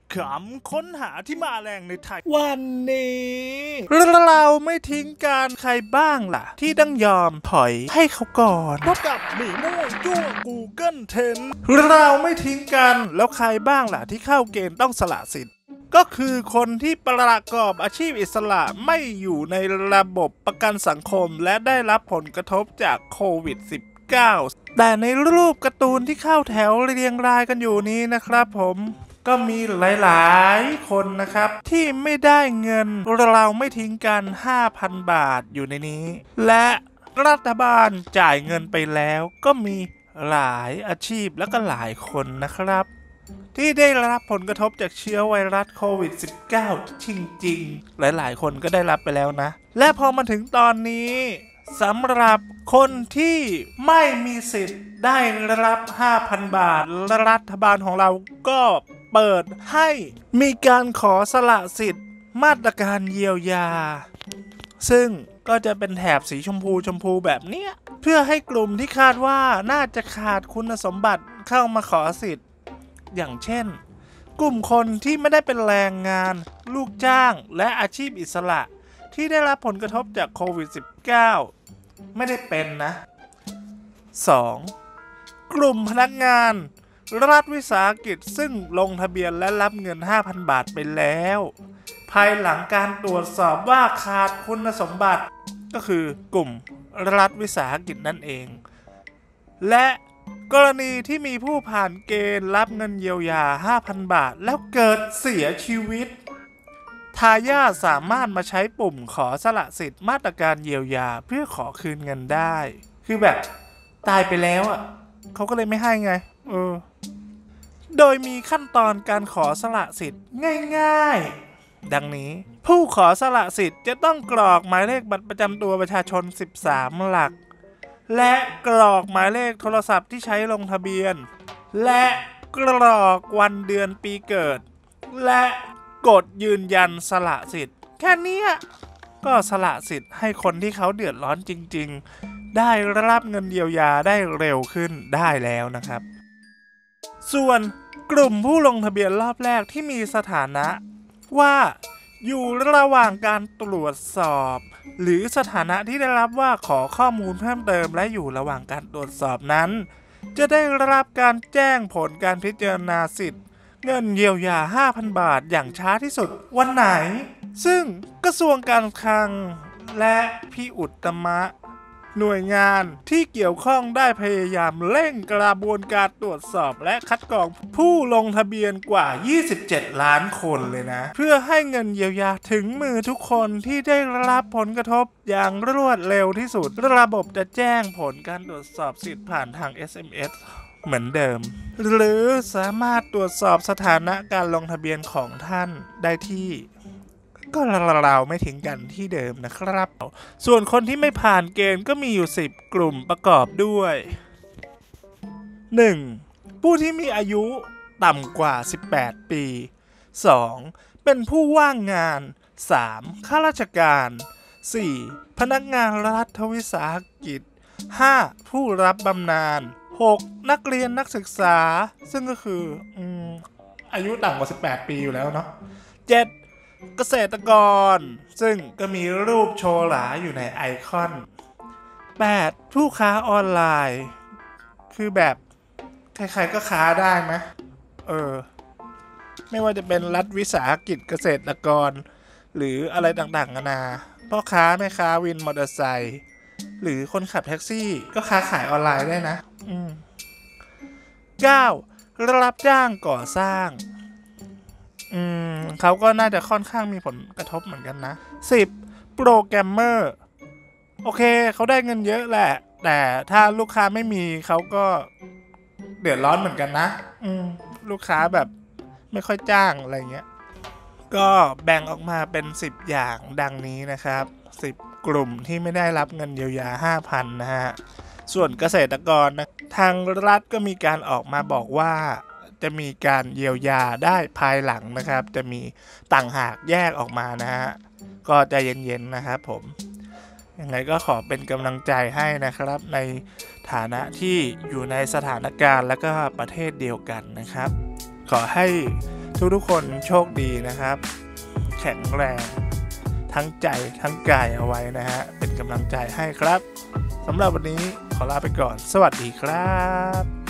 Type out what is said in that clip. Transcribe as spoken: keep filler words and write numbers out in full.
ขำค้นหาที่มาแรงในไทยวันนี้เราไม่ทิ้งกันใครบ้างล่ะที่ต้องยอมถอยให้เขาก่อนพบกับหมีม่วงยั่ว Google Trend เราไม่ทิ้งกันแล้วใครบ้างล่ะที่เข้าเกณฑ์ต้องสละสิทธิ์ก็คือคนที่ประกอบอาชีพอิสระไม่อยู่ในระบบประกันสังคมและได้รับผลกระทบจากโควิด สิบเก้า แต่ในรูปการ์ตูนที่เข้าแถวเรียงรายกันอยู่นี้นะครับผมก็มีหลายๆคนนะครับที่ไม่ได้เงินเราไม่ทิ้งกัน ห้าพัน บาทอยู่ในนี้และรัฐบาลจ่ายเงินไปแล้วก็มีหลายอาชีพและก็หลายคนนะครับที่ได้รับผลกระทบจากเชื้อไวรัสโควิด สิบเก้า จริงๆหลายๆคนก็ได้รับไปแล้วนะและพอมาถึงตอนนี้สำหรับคนที่ไม่มีสิทธิ์ได้รับ ห้าพัน บาทรัฐบาลของเราก็เปิดให้มีการขอสละสิทธิ์มาตรการเยียวยาซึ่งก็จะเป็นแถบสีชมพูชมพูแบบเนี้ยเพื่อให้กลุ่มที่คาดว่าน่าจะขาดคุณสมบัติเข้ามาขอสิทธิ์อย่างเช่นกลุ่มคนที่ไม่ได้เป็นแรงงานลูกจ้างและอาชีพอิสระที่ได้รับผลกระทบจากโควิด สิบเก้า ไม่ได้เป็นนะ สอง กลุ่มพนักงานรัฐวิสาหกิจซึ่งลงทะเบียนและรับเงิน ห้าพัน บาทไปแล้วภายหลังการตรวจสอบว่าขาดคุณสมบัติก็คือกลุ่มรัฐวิสาหกิจนั่นเองและกรณีที่มีผู้ผ่านเกณฑ์รับเงินเยียวยา ห้าพัน บาทแล้วเกิดเสียชีวิตทายาทสามารถมาใช้ปุ่มขอสละสิทธิ์มาตรการเยียวยาเพื่อขอคืนเงินได้คือแบบตายไปแล้วอ่ะเขาก็เลยไม่ให้ไงเออโดยมีขั้นตอนการขอสละสิทธิ์ง่ายๆดังนี้ผู้ขอสละสิทธิ์จะต้องกรอกหมายเลขบัตรประจำตัวประชาชนสิบสามหลักและกรอกหมายเลขโทรศัพท์ที่ใช้ลงทะเบียนและกรอกวันเดือนปีเกิดและกดยืนยันสละสิทธิ์แค่นี้ก็สละสิทธิ์ให้คนที่เขาเดือดร้อนจริงๆได้รับเงินเยียวยาได้เร็วขึ้นได้แล้วนะครับส่วนกลุ่มผู้ลงทะเบียนรอบแรกที่มีสถานะว่าอยู่ระหว่างการตรวจสอบหรือสถานะที่ได้รับว่าขอข้อมูลเพิ่มเติมและอยู่ระหว่างการตรวจสอบนั้นจะได้รับการแจ้งผลการพิจารณาสิทธิ์เงินเยียวยา ห้าพัน บาทอย่างช้าที่สุดวันไหนซึ่งกระทรวงการคลังและพี่อุตมะหน่วยงานที่เกี่ยวข้องได้พยายามเร่งกระบวนการตรวจสอบและคัดกรองผู้ลงทะเบียนกว่ายี่สิบเจ็ดล้านคนเลยนะเพื่อให้เงินเยียวยาถึงมือทุกคนที่ได้รับผลกระทบอย่างรวดเร็วที่สุดระบบจะแจ้งผลการตรวจสอบสิทธิ์ผ่านทาง เอส เอ็ม เอส เหมือนเดิมหรือสามารถตรวจสอบสถานะการลงทะเบียนของท่านได้ที่ก็เราไม่ทิ้งกันที่เดิมนะครับส่วนคนที่ไม่ผ่านเกณฑ์ก็มีอยู่สิบกลุ่มประกอบด้วย หนึ่ง ผู้ที่มีอายุต่ำกว่าสิบแปดปี สอง เป็นผู้ว่างงาน สาม ข้าราชการ สี่ พนักงานรัฐวิสาหกิจ ห้า ผู้รับบำนาญ หก นักเรียนนักศึกษาซึ่งก็คืออืมอายุต่ำกว่าสิบแปดปีอยู่แล้วเนาะ เจ็ดเกษตรกรซึ่งก็มีรูปโชว์หลาอยู่ในไอคอน แปด ผู้ค้าออนไลน์คือแบบใครๆก็ค้าได้ไหมเออไม่ว่าจะเป็นรัฐวิสาหกิจเกษตรกรหรืออะไรต่างๆนานาพ่อค้าแม่ค้าวินมอเตอร์ไซค์หรือคนขับแท็กซี่ก็ค้าขายออนไลน์ได้นะอืม เก้า รับจ้างก่อสร้างอืมเขาก็น่าจะค่อนข้างมีผลกระทบเหมือนกันนะ สิบ โปรแกรมเมอร์โอเคเขาได้เงินเยอะแหละแต่ถ้าลูกค้าไม่มีเขาก็เดือดร้อนเหมือนกันนะอืมลูกค้าแบบไม่ค่อยจ้างอะไรเงี้ยก็แบ่งออกมาเป็นสิบอย่างดังนี้นะครับสิบกลุ่มที่ไม่ได้รับเงินเยียวยา ห้าพัน นะฮะส่วนเกษตรกรนะทางรัฐก็มีการออกมาบอกว่าจะมีการเยียวยาได้ภายหลังนะครับจะมีต่างหากแยกออกมานะฮะก็ใจเย็นๆนะครับผมยังไงก็ขอเป็นกำลังใจให้นะครับในฐานะที่อยู่ในสถานการณ์และก็ประเทศเดียวกันนะครับขอให้ทุกๆคนโชคดีนะครับแข็งแรงทั้งใจทั้งกายเอาไว้นะฮะเป็นกำลังใจให้ครับสำหรับวันนี้ขอลาไปก่อนสวัสดีครับ